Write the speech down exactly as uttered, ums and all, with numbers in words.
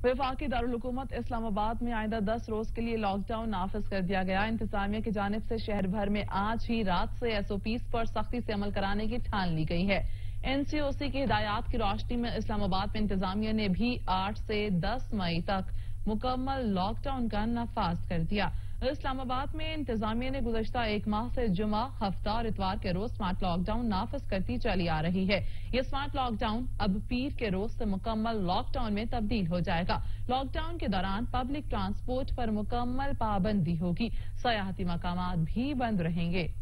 वफाकी दारुल हुकूमत इस्लामाबाद में आइंदा दस रोज के लिए लॉकडाउन नाफिज कर दिया गया। इंतजामिया की जानिब से शहर भर में आज ही रात से एस ओ पीज पर सख्ती से अमल कराने की ठान ली गई है। एन सी ओ सी की हिदायत की रोशनी में इस्लामाबाद में इंतजामिया ने भी आठ से दस मई तक मुकम्मल लॉकडाउन का नफाज कर दिया। इस्लामाबाद में इंतजामिया ने गुज़श्ता एक माह से जुमा, हफ्ता और इतवार के रोज स्मार्ट लॉकडाउन नाफिज करती चली आ रही है। ये स्मार्ट लॉकडाउन अब पीर के रोज से मुकम्मल लॉकडाउन में तब्दील हो जाएगा। लॉकडाउन के दौरान पब्लिक ट्रांसपोर्ट पर मुकम्मल पाबंदी होगी। सयाहती मकामात भी बंद रहेंगे।